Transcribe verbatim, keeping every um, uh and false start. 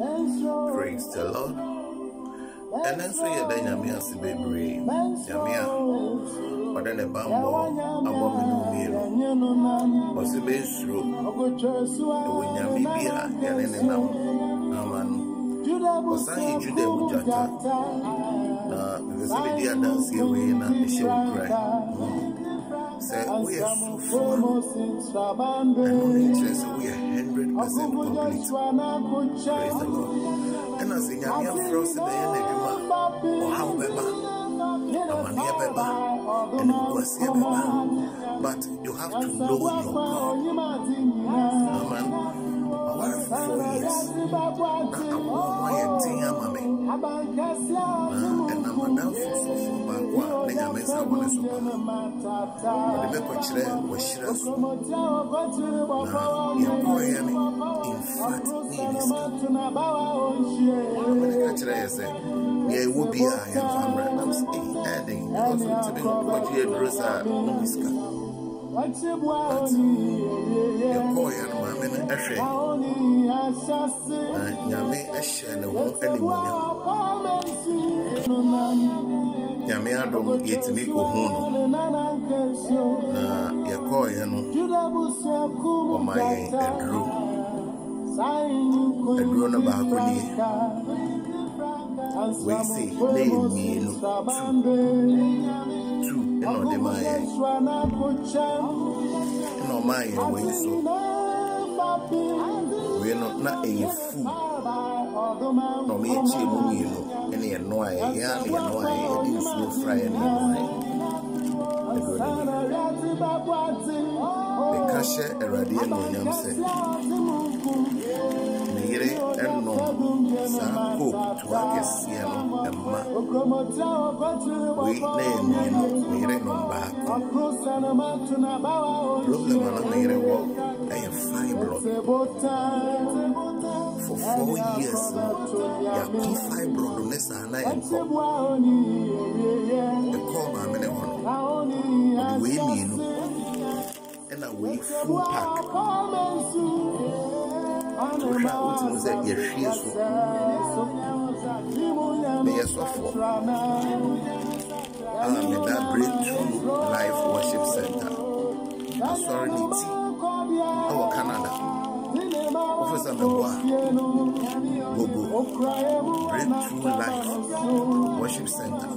Praise the Lord. And then so you're done, Yamia, Sibaby, Yamia, but then a bamboo, a woman meal, or Siba's room, when Yamibia, Yanam, Aman, or Sandy Judah Mujata, the Sibadia dance here, we in a show cry. Say, we are so full, and only interest, we are one hundred percent complete. Praise the Lord. And as in Yamia Frost, the enemy, or how Beba, Amania Beba, and Muasia Beba, but you have to know your God. Amen. Our four years, now I'm my dear mammy, and I'm a down for so far, what they are made someone as super. But the Becotre was Shiraz. Now, you're going in fact, needs. When I catch it, I say, yeah, it would be I am family. I'm adding because it's been what you address at Miska. But your boy and my men are ashamed. And Yame ashamed won't anyone. Yame, I don't get to make a home. Your boy and my bedroom. A grown about we say, lay me no two, and on the Maya. No, my way so. We are not not a fool. No, me, Chimino, and you know I am, you know I didn't so fry and the cashier, a radiant William said. And no, some hope to work a siano and ma. We name me no back. Problem on a walk, I am fibroid. For four years, you have two fibroid on this and I am called. The call my minute on the way me, and a way full pack. What was that? Your fears may as well for I'm in that breakthrough life worship center. Authority, our Canada. Officer Mewa, Gogo, Breakthrough Life Worship Center.